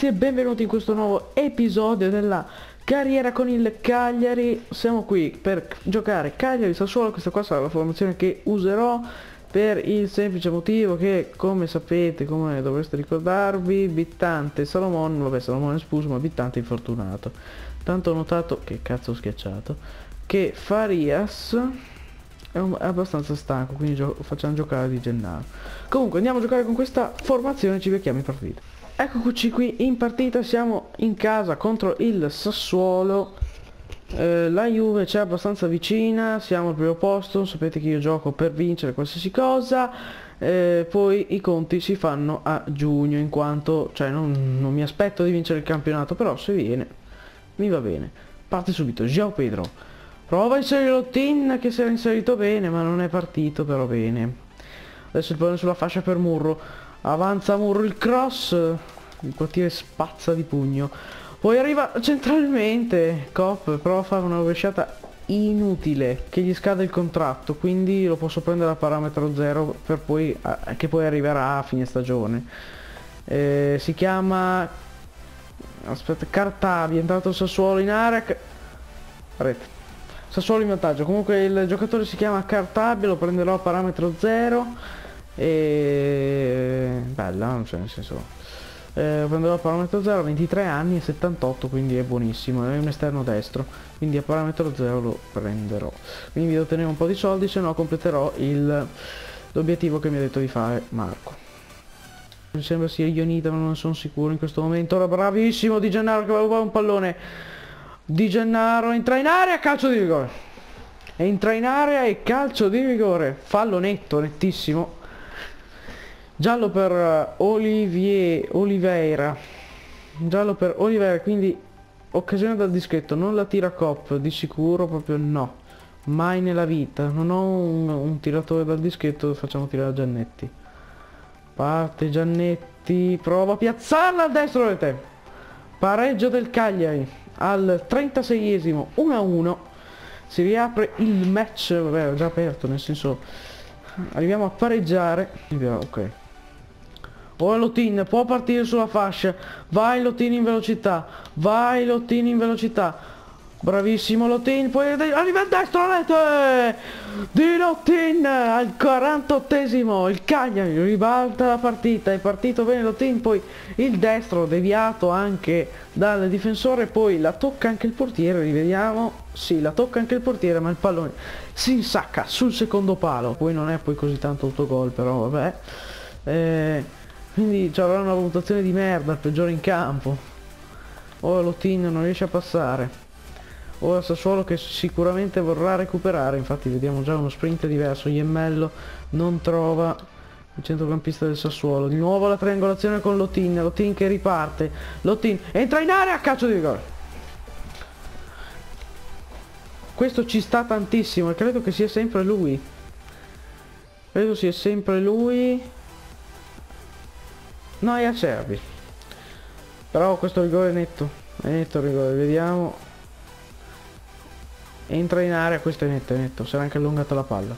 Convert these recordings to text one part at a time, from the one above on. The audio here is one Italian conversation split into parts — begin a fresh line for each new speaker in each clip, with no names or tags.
ragazzi e benvenuti in questo nuovo episodio della carriera con il Cagliari. Siamo qui per giocare Cagliari-Sassuolo. Questa qua sarà la formazione che userò per il semplice motivo che, come sapete, come dovreste ricordarvi, Bittante Salomon, vabbè Salomon è espulso ma Bittante è infortunato. Tanto ho notato, che cazzo ho schiacciato, che Farias è abbastanza stanco, quindi facciamo giocare Di Gennaro. Comunque andiamo a giocare con questa formazione e ci becchiamo in partita. Eccoci qui in partita, siamo in casa contro il Sassuolo. La Juve c'è abbastanza vicina, siamo al primo posto, sapete che io gioco per vincere qualsiasi cosa. Poi i conti si fanno a giugno, in quanto cioè non mi aspetto di vincere il campionato, però se viene mi va bene. Parte subito João Pedro, prova a inserire Lottin che si era inserito bene ma non è partito però bene. Adesso il pallone sulla fascia per Murro, avanza Murro, il cross, il portiere spazza di pugno, poi arriva centralmente Cop, prova a fare una rovesciata inutile che gli scade il contratto, quindi lo posso prendere a parametro zero per poi che poi arriverà a fine stagione. Si chiama, aspetta, Cartabi, è entrato il Sassuolo in area, rete, Sassuolo in vantaggio. Comunque il giocatore si chiama Cartabi, lo prenderò a parametro zero e bella, non c'è, nel senso prenderò a parametro 0, 23 anni e 78, quindi è buonissimo, è un esterno destro, quindi a parametro 0 lo prenderò. Quindi vi devo tenere un po' di soldi, se no completerò l'obiettivo che mi ha detto di fare Marco. Mi sembra sia Ionita ma non sono sicuro in questo momento. Ora bravissimo Di Gennaro che va a rubare un pallone. Di Gennaro entra in area, calcio di rigore, entra in area e calcio di rigore, fallo netto, nettissimo. Giallo per Oliveira, giallo per Oliveira, quindi occasione dal dischetto, non la tira Cop, di sicuro proprio no, mai nella vita, non ho un tiratore dal dischetto, facciamo tirare Giannetti. Parte Giannetti, prova a piazzarla al destro rete, pareggio del Cagliari al 36esimo, 1-1, si riapre il match, vabbè è già aperto, nel senso arriviamo a pareggiare, ok. Ora Lottin può partire sulla fascia, vai Lottin in velocità, vai Lottin in velocità, bravissimo Lottin, poi arriva a destra la rete di Lottin al 48esimo, il Cagliari ribalta la partita, è partito bene Lottin, poi il destro deviato anche dal difensore, poi la tocca anche il portiere, rivediamo, sì la tocca anche il portiere ma il pallone si insacca sul secondo palo, poi non è poi così tanto autogol però vabbè. Quindi ci avrà una valutazione di merda, il peggiore in campo. Ora Lottin non riesce a passare. Ora Sassuolo che sicuramente vorrà recuperare, infatti vediamo già uno sprint diverso. Iemmello non trova il centrocampista del Sassuolo. Di nuovo la triangolazione con Lottin, Lottin che riparte. Lottin entra in area, calcio di rigore. Questo ci sta tantissimo e credo che sia sempre lui. Credo sia sempre lui. No, è Acerbi. Però questo rigore è netto il rigore, vediamo. Entra in area, questo è netto, si era anche allungata la palla.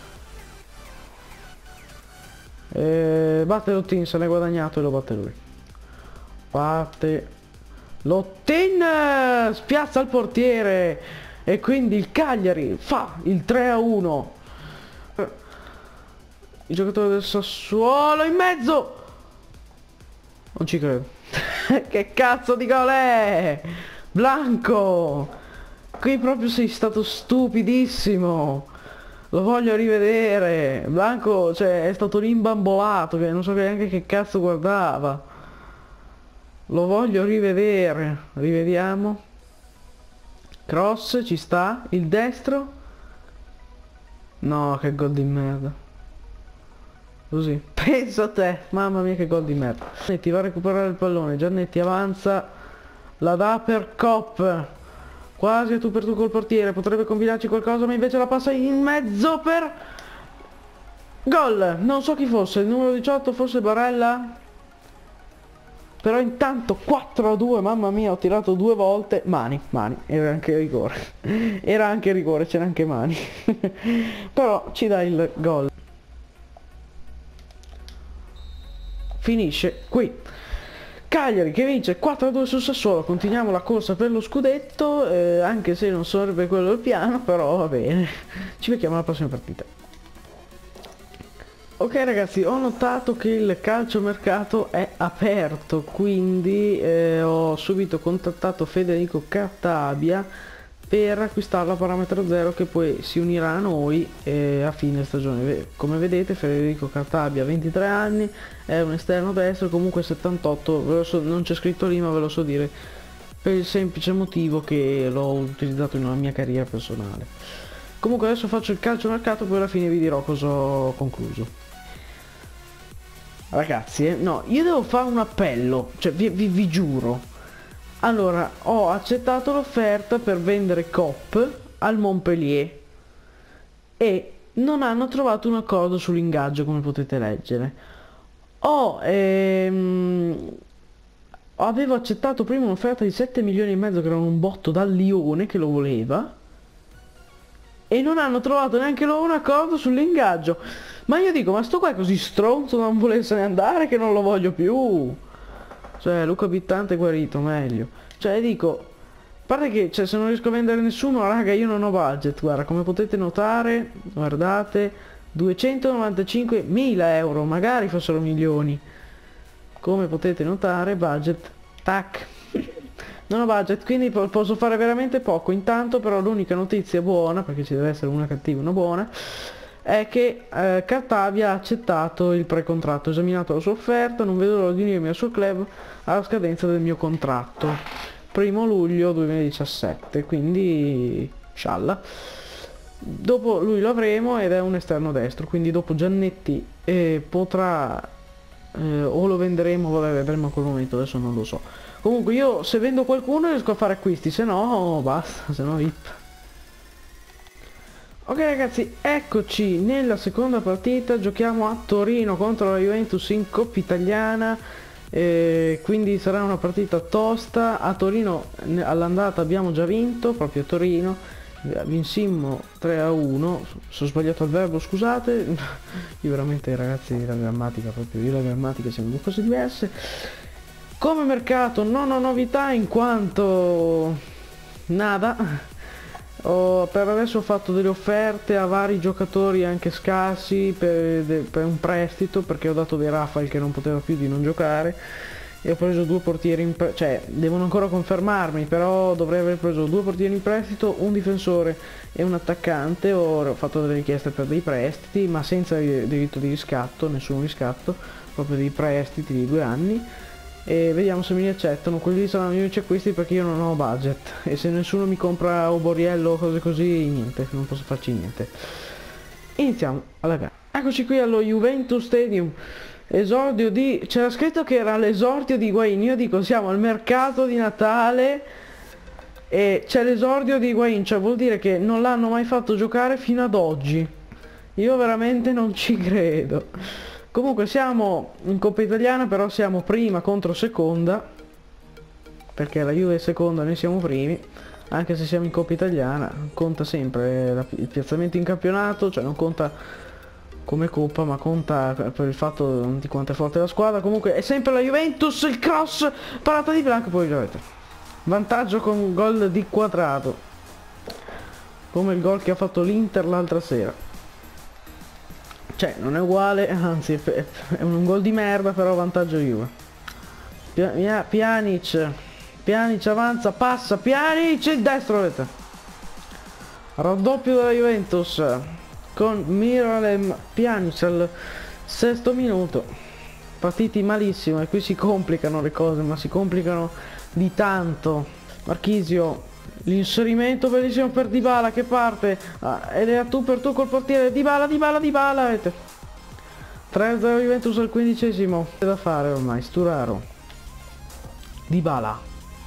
Batte Lottin, se l'è guadagnato e lo batte lui. Batte Lottin, spiazza il portiere e quindi il Cagliari fa il 3-1. Il giocatore del Sassuolo in mezzo. Non ci credo. Che cazzo di gol è? Blanco! Qui proprio sei stato stupidissimo. Lo voglio rivedere. Blanco, cioè, è stato lì imbambolato che non so neanche che cazzo guardava. Lo voglio rivedere. Rivediamo. Cross, ci sta. Il destro. No, che gol di merda. Così, pensa a te, mamma mia che gol di merda. Giannetti va a recuperare il pallone, Giannetti avanza, la dà per Cop, quasi a tu per tu col portiere, potrebbe combinarci qualcosa ma invece la passa in mezzo per gol. Non so chi fosse, il numero 18 forse Barella, però intanto 4-2, mamma mia, ho tirato 2 volte, mani, era anche rigore, era anche rigore, c'era anche mani, però ci dà il gol. Finisce qui. Cagliari che vince 4-2 sul Sassuolo, continuiamo la corsa per lo scudetto, anche se non sarebbe quello il piano, però va bene, ci becchiamo alla prossima partita. Ok ragazzi, ho notato che il calciomercato è aperto, quindi ho subito contattato Federico Cartabia per acquistarlo a parametro zero, che poi si unirà a noi a fine stagione. Come vedete Federico Cartabia, 23 anni, è un esterno destro, comunque 78, non c'è scritto lì ma ve lo so dire per il semplice motivo che l'ho utilizzato in una mia carriera personale. Comunque adesso faccio il calciomercato, poi alla fine vi dirò cosa ho concluso. Ragazzi, no, io devo fare un appello, cioè vi giuro. Allora, ho accettato l'offerta per vendere Cop al Montpellier e non hanno trovato un accordo sull'ingaggio, come potete leggere. Avevo accettato prima un'offerta di 7 milioni e mezzo, che era un botto dal Lione che lo voleva, e non hanno trovato neanche loro un accordo sull'ingaggio. Ma io dico, ma sto qua è così stronzo da non volersene andare che non lo voglio più. Cioè, Luca Bittante è guarito, meglio. Cioè, dico, a parte che, cioè, se non riesco a vendere nessuno, raga, io non ho budget. Guarda, come potete notare, guardate, 295.000 euro, magari fossero milioni. Come potete notare, budget, tac. Non ho budget, quindi posso fare veramente poco. Intanto però l'unica notizia buona, perché ci deve essere una cattiva e una buona, è che Cartavia ha accettato il precontratto, ha esaminato la sua offerta, non vedo l'ora di unirmi al suo club alla scadenza del mio contratto, 1° luglio 2017, quindi scialla. Dopo lui lo avremo ed è un esterno destro, quindi dopo Giannetti potrà, o lo venderemo, vabbè, vedremo a quel momento, adesso non lo so. Comunque io se vendo qualcuno riesco a fare acquisti, se no basta, se no VIP. Ok ragazzi, eccoci nella seconda partita, giochiamo a Torino contro la Juventus in Coppa Italiana, quindi sarà una partita tosta. A Torino all'andata abbiamo già vinto, proprio a Torino, vincimmo 3-1, sono sbagliato al verbo, scusate, io veramente ragazzi la grammatica, proprio io e la grammatica siamo due cose diverse. Come mercato non ho novità in quanto nada. Per adesso ho fatto delle offerte a vari giocatori anche scarsi per un prestito, perché ho dato dei Rafael che non poteva più di non giocare, e ho preso 2 portieri in prestito, cioè devono ancora confermarmi, però dovrei aver preso 2 portieri in prestito, un difensore e un attaccante. Ho fatto delle richieste per dei prestiti ma senza diritto di riscatto, nessun riscatto, proprio dei prestiti di 2 anni. E vediamo se mi accettano. Quelli saranno gli unici acquisti, perché io non ho budget e se nessuno mi compra o Borriello o cose così, niente, non posso farci niente. Iniziamo alla gara. Eccoci qui allo Juventus Stadium, esordio di... c'era scritto che era l'esordio di Higuain, io dico siamo al mercato di Natale e c'è l'esordio di Higuain, cioè vuol dire che non l'hanno mai fatto giocare fino ad oggi. Io veramente non ci credo. Comunque siamo in Coppa Italiana, però siamo prima contro seconda, perché la Juve è seconda, noi siamo primi. Anche se siamo in Coppa Italiana, conta sempre il piazzamento in campionato, cioè non conta come Coppa, ma conta per il fatto di quanto è forte la squadra. Comunque è sempre la Juventus, il cross, parata di Blanco, poi vedete. Vantaggio con gol di Quadrato, come il gol che ha fatto l'Inter l'altra sera. Cioè non è uguale, anzi è un gol di merda, però vantaggio Juve. Pjanic avanza, passa, Pjanic, il destro, vedete. Raddoppio della Juventus con Miralem Pjanic al 6° minuto. Partiti malissimo e qui si complicano le cose, ma si complicano di tanto. Marchisio, l'inserimento bellissimo per Dybala che parte, ed è a tu per tu col portiere. Dybala, vedete. 3-0 Juventus al 15°. C'è da fare ormai, Sturaro. Dybala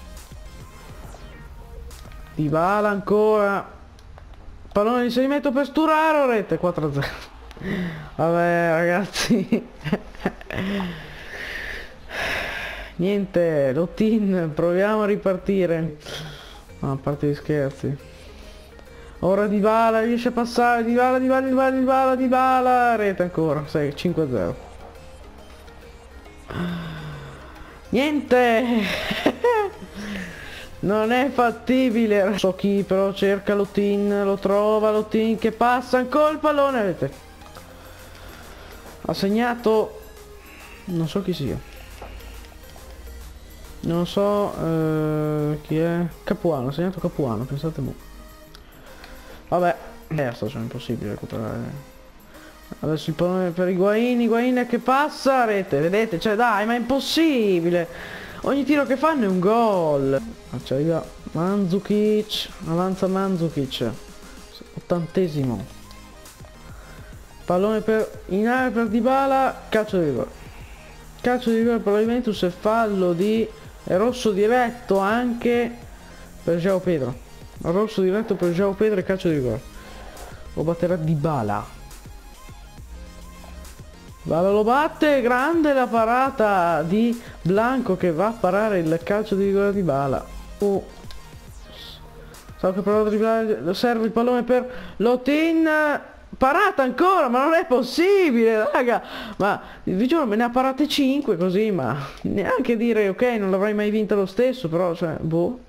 ancora, pallone di inserimento per Sturaro, rete, 4-0. Vabbè ragazzi. Niente, Lotin, proviamo a ripartire. No, a parte gli scherzi. Ora Dybala riesce a passare, Dybala, rete ancora, 5-0. Niente. Non è fattibile. So chi però cerca Lotin, lo trova Lotin che passa ancora il pallone. Vedete? Ha segnato, non so chi sia. Non so chi è. Capuano, ha segnato Capuano, pensate mo. Vabbè, cioè è impossibile recuperare. Adesso il pallone per Higuain che passa, rete, vedete? Cioè dai, ma è impossibile. Ogni tiro che fanno è un gol. Arriva Mandzukic, avanza Mandzukic. 80°. Pallone in area per Dybala, calcio di rigore. Calcio di rigore per la Juventus e fallo è rosso diretto anche per João Pedro. Rosso diretto per João Pedro e calcio di rigore. Lo batterà Dybala. Dybala lo batte, grande la parata di Blanco che va a parare il calcio di rigore di Dybala. Stavo che però dribblare, serve il pallone per Lotin. Parata ancora, ma non è possibile, raga. Ma vi giuro, me ne ha parate 5 così, ma neanche dire ok, non l'avrei mai vinta lo stesso, però cioè, boh.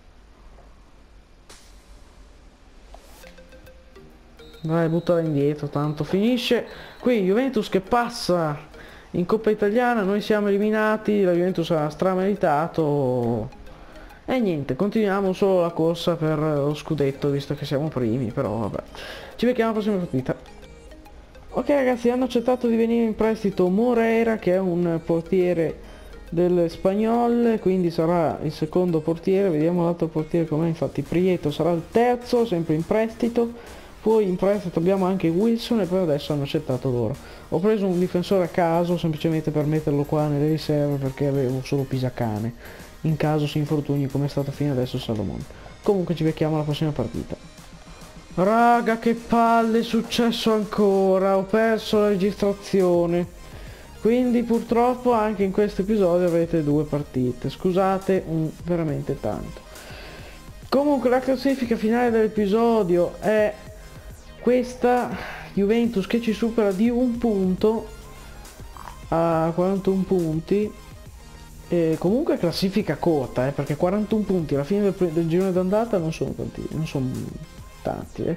Vai, buttala indietro, tanto finisce. Qui Juventus che passa in Coppa Italiana, noi siamo eliminati, la Juventus ha strameritato. E niente, continuiamo solo la corsa per lo scudetto, visto che siamo primi, però vabbè. Ci becchiamo alla prossima partita. Ok ragazzi, hanno accettato di venire in prestito Moreira, che è un portiere dell'Espanyol, quindi sarà il secondo portiere. Vediamo l'altro portiere com'è, infatti Prieto sarà il terzo, sempre in prestito. Poi in prestito abbiamo anche Wilson e poi adesso hanno accettato loro. Ho preso un difensore a caso semplicemente per metterlo qua nelle riserve perché avevo solo Pisacane, in caso si infortuni come è stato fino adesso Salomon. Comunque ci becchiamo alla prossima partita. Raga, che palle, è successo ancora, ho perso la registrazione. Quindi purtroppo anche in questo episodio avrete 2 partite. Scusate veramente tanto. Comunque la classifica finale dell'episodio è questa: Juventus che ci supera di un punto a 41 punti. E comunque classifica corta, perché 41 punti alla fine del girone d'andata non sono tanti, tanti.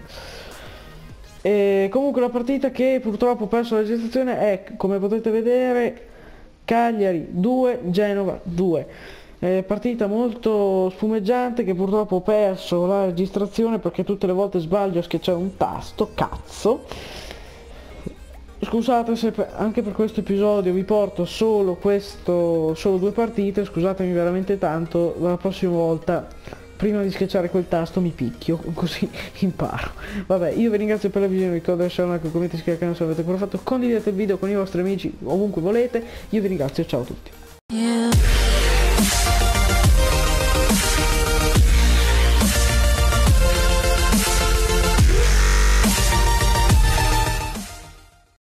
E comunque la partita che purtroppo ho perso la registrazione è, come potete vedere, Cagliari 2, Genova 2. Partita molto spumeggiante che purtroppo ho perso la registrazione perché tutte le volte sbaglio a schiacciare un tasto, cazzo. Scusate se anche per questo episodio vi porto solo 2 partite, scusatemi veramente tanto, la prossima volta prima di schiacciare quel tasto mi picchio, così imparo. Vabbè, io vi ringrazio per la visione, vi ricordo di lasciare un like, commenti, iscrivetevi al canale se avete ancora fatto, condividete il video con i vostri amici ovunque volete, io vi ringrazio, ciao a tutti.